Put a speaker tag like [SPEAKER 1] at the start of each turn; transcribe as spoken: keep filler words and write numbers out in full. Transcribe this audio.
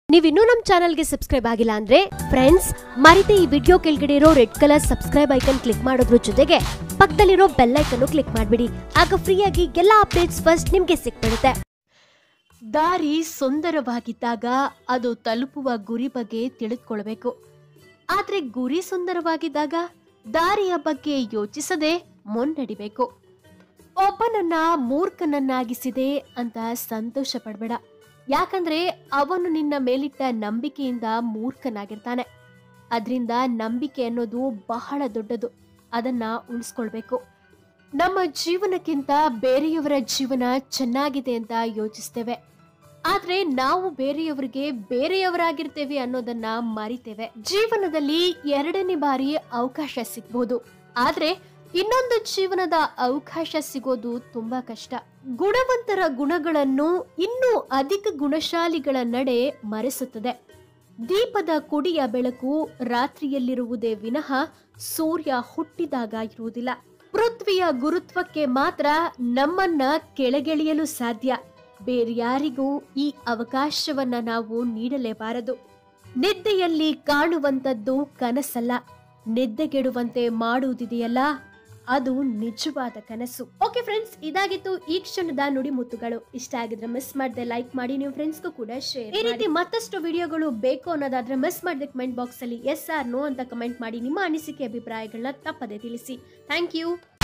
[SPEAKER 1] ನೀವಿನ್ನೂ ನಮ್ಮ ಚಾನೆಲ್ಗೆ ಸಬ್ಸ್ಕ್ರೈಬ್ ಆಗಿಲ್ಲ ಅಂದ್ರೆ ಫ್ರೆಂಡ್ಸ್ ಮರಿತೆ ಈ ವಿಡಿಯೋ ಕೆಳಗಡೆ ಇರೋ red colour subscribe icon click ಮಾಡೋದ್ರ ಜೊತೆಗೆ ಪಕ್ಕದಲ್ಲಿರೋ ಬೆಲ್ ಐಕನ್ ಕ್ಲಿಕ್ ಮಾಡಿಬಿಡಿ. ಆಗ ಫ್ರೀಯಾಗಿ ಎಲ್ಲ ಅಪ್ಡೇಟ್ಸ್ ಫಸ್ಟ್ ನಿಮಗೆ ಸಿಕ್ಬಿಡುತ್ತೆ. ದಾರಿ ಸುಂದರವಾಗಿದ್ದಾಗ ಅದು ತಲುಪುವ ಗುರಿ ಬಗ್ಗೆ ತಿಳಿದುಕೊಳ್ಳಬೇಕು. ಆದ್ರೆ ಗುರಿ ಸುಂದರವಾಗಿದ್ದಾಗ ದಾರಿಯ ಬಗ್ಗೆ ಯೋಚಿಸದೆ ಮುನ್ನಡಿಬೇಕು. ಒಬ್ಬನನ್ನ ಮೂರ್ಖನನ್ನಾಗಿಸಿದೆ ಅಂತ ಸಂತೋಷ ಪಡಬೇಡ. ಯಾಕಂದ್ರೆ ಅವನು ನಿನ್ನ ಮೇಲಿಟ್ಟ ನಂಬಿಕೆಯಿಂದ ಮೂರ್ಖನಾಗಿರ್ತಾನೆ. ಅದರಿಂದ ನಂಬಿಕೆ ಅನ್ನೋದು ಬಹಳ ದೊಡ್ಡದು. ಅದನ್ನ ಉಳಿಸ್ಕೊಳ್ಬೇಕು. ನಮ್ಮ ಜೀವನಕ್ಕಿಂತ ಬೇರೆಯವರ ಜೀವನ ಚೆನ್ನಾಗಿದೆ ಅಂತ ಯೋಚಿಸ್ತೇವೆ. ಆದ್ರೆ ನಾವು ಬೇರೆಯವರಿಗೆ ಬೇರೆಯವರಾಗಿರ್ತೇವೆ ಅನ್ನೋದನ್ನ ಮರಿತೇವೆ. ಜೀವನದಲ್ಲಿ ಎರಡನೇ ಬಾರಿ ಅವಕಾಶ ಸಿಗ್ಬೋದು, ಆದ್ರೆ ಇನ್ನೊಂದು ಜೀವನದ ಅವಕಾಶ ಸಿಗೋದು ತುಂಬಾ ಕಷ್ಟ. ಗುಣವಂತರ ಗುಣಗಳನ್ನು ಇನ್ನೂ ಅಧಿಕ ಗುಣಶಾಲಿಗಳ ನಡೆ ಮರೆಸುತ್ತದೆ. ದೀಪದ ಕುಡಿಯ ಬೆಳಕು ರಾತ್ರಿಯಲ್ಲಿರುವುದೇ ವಿನಃ ಸೂರ್ಯ ಹುಟ್ಟಿದಾಗ ಇರುವುದಿಲ್ಲ. ಪೃಥ್ವಿಯ ಗುರುತ್ವಕ್ಕೆ ಮಾತ್ರ ನಮ್ಮನ್ನ ಕೆಳಗೆಳೆಯಲು ಸಾಧ್ಯ. ಬೇರ್ಯಾರಿಗೂ ಈ ಅವಕಾಶವನ್ನ ನಾವು ನೀಡಲೇಬಾರದು. ನಿದ್ದೆಯಲ್ಲಿ ಕಾಣುವಂತದ್ದು ಕನಸಲ್ಲ, ನಿದ್ದೆಗೆಡುವಂತೆ ಮಾಡುವುದಿದೆಯಲ್ಲ ಅದು ನಿಜವಾದ ಕನಸು. ಓಕೆ ಫ್ರೆಂಡ್ಸ್, ಇದಾಗಿತ್ತು ಈ ಕ್ಷಣದ ನುಡಿ ಮುತ್ತುಗಳು. ಇಷ್ಟ ಆಗಿದ್ರೆ ಮಿಸ್ ಮಾಡದೆ ಲೈಕ್ ಮಾಡಿ, ನೀವು ಫ್ರೆಂಡ್ಸ್ಗೂ ಕೂಡ ಶೇರ್. ಈ ರೀತಿ ಮತ್ತಷ್ಟು ವಿಡಿಯೋಗಳು ಬೇಕು ಅನ್ನೋದಾದ್ರೆ ಮಿಸ್ ಮಾಡದೆ ಕಮೆಂಟ್ ಬಾಕ್ಸ್ ಅಲ್ಲಿ ಎಸ್ ಆರ್ ನೋ ಅಂತ ಕಮೆಂಟ್ ಮಾಡಿ ನಿಮ್ಮ ಅನಿಸಿಕೆ ಅಭಿಪ್ರಾಯಗಳನ್ನ ತಪ್ಪದೆ ತಿಳಿಸಿ. Thank you.